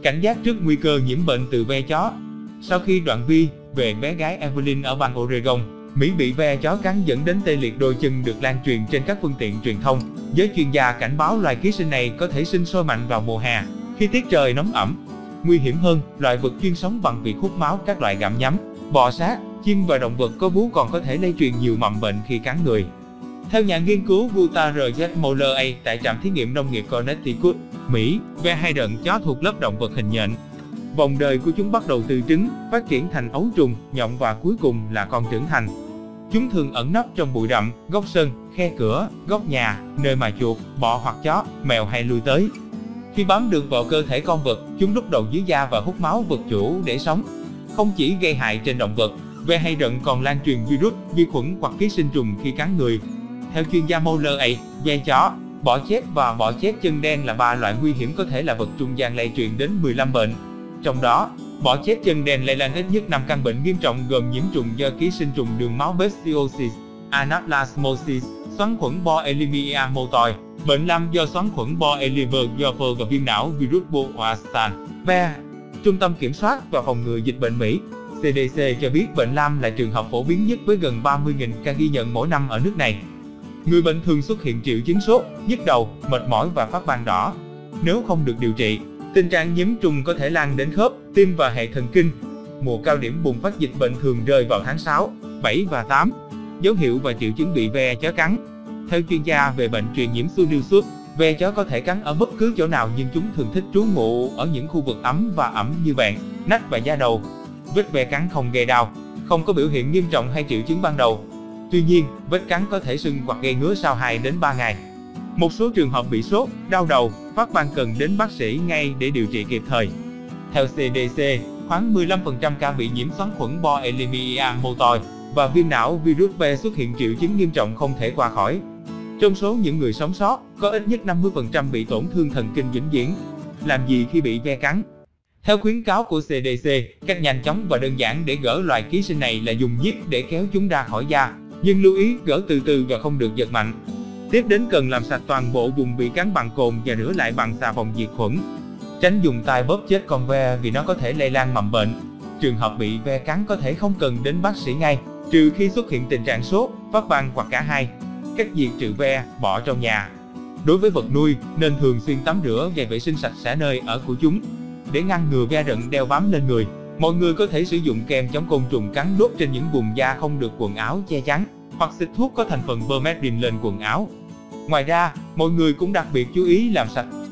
Cảnh giác trước nguy cơ nhiễm bệnh từ ve chó. Sau khi đoạn vi về bé gái Evelyn ở bang Oregon, Mỹ bị ve chó cắn dẫn đến tê liệt đôi chân được lan truyền trên các phương tiện truyền thông. Giới chuyên gia cảnh báo loài ký sinh này có thể sinh sôi mạnh vào mùa hè, khi tiết trời nóng ẩm. Nguy hiểm hơn, loài vật chuyên sống bằng việc hút máu các loại gặm nhấm, bò sát, chim và động vật có vú còn có thể lây truyền nhiều mầm bệnh khi cắn người. Theo nhà nghiên cứu Guta R.J. Moller A tại trạm thí nghiệm nông nghiệp Connecticut, Mỹ, ve hay đợn chó thuộc lớp động vật hình nhện. Vòng đời của chúng bắt đầu từ trứng, phát triển thành ấu trùng, nhộng và cuối cùng là con trưởng thành. Chúng thường ẩn nấp trong bụi rậm, góc sân, khe cửa, góc nhà, nơi mà chuột, bọ hoặc chó, mèo hay lui tới. Khi bám được vào cơ thể con vật, chúng đút đầu dưới da và hút máu vật chủ để sống. Không chỉ gây hại trên động vật, ve hay đợn còn lan truyền virus, vi khuẩn hoặc ký sinh trùng khi cắn người. Theo chuyên gia Moller A, ve chó, bọ chét và bọ chét chân đen là 3 loại nguy hiểm có thể là vật trung gian lây truyền đến 15 bệnh. Trong đó, bọ chét chân đen lây lan ít nhất 5 căn bệnh nghiêm trọng gồm nhiễm trùng do ký sinh trùng đường máu Babesiosis, Anaplasmosis, xoắn khuẩn Borrelia motoi, bệnh lam do xoắn khuẩn Borrelia Burgdorferi và viêm não virus Boastan. Ve. Trung tâm Kiểm soát và Phòng ngừa Dịch bệnh Mỹ (CDC) cho biết bệnh lam là trường hợp phổ biến nhất với gần 30.000 ca ghi nhận mỗi năm ở nước này. Người bệnh thường xuất hiện triệu chứng sốt, nhức đầu, mệt mỏi và phát ban đỏ. Nếu không được điều trị, tình trạng nhiễm trùng có thể lan đến khớp, tim và hệ thần kinh. Mùa cao điểm bùng phát dịch bệnh thường rơi vào tháng 6, 7 và 8. Dấu hiệu và triệu chứng bị ve chó cắn. Theo chuyên gia về bệnh truyền nhiễm Suliusut, ve chó có thể cắn ở bất cứ chỗ nào nhưng chúng thường thích trú ngụ ở những khu vực ấm và ẩm như bạn, nách và da đầu. Vết ve cắn không gây đau, không có biểu hiện nghiêm trọng hay triệu chứng ban đầu. Tuy nhiên, vết cắn có thể sưng hoặc gây ngứa sau 2 đến 3 ngày. Một số trường hợp bị sốt, đau đầu, phát ban cần đến bác sĩ ngay để điều trị kịp thời. Theo CDC, khoảng 15% ca bị nhiễm xoắn khuẩn Borrelia motoi và viêm não virus B xuất hiện triệu chứng nghiêm trọng không thể qua khỏi. Trong số những người sống sót, có ít nhất 50% bị tổn thương thần kinh vĩnh viễn. Làm gì khi bị ve cắn? Theo khuyến cáo của CDC, cách nhanh chóng và đơn giản để gỡ loài ký sinh này là dùng nhíp để kéo chúng ra khỏi da, nhưng lưu ý gỡ từ từ và không được giật mạnh. Tiếp đến cần làm sạch toàn bộ vùng bị cắn bằng cồn và rửa lại bằng xà phòng diệt khuẩn. Tránh dùng tay bóp chết con ve vì nó có thể lây lan mầm bệnh. Trường hợp bị ve cắn có thể không cần đến bác sĩ ngay, trừ khi xuất hiện tình trạng sốt, phát ban hoặc cả hai. Cách diệt trừ ve, bọ trong nhà. Đối với vật nuôi, nên thường xuyên tắm rửa và vệ sinh sạch sẽ nơi ở của chúng. Để ngăn ngừa ve rận đeo bám lên người, mọi người có thể sử dụng kem chống côn trùng cắn đốt trên những vùng da không được quần áo che chắn, hoặc xịt thuốc có thành phần permethrin lên quần áo. Ngoài ra, mọi người cũng đặc biệt chú ý làm sạch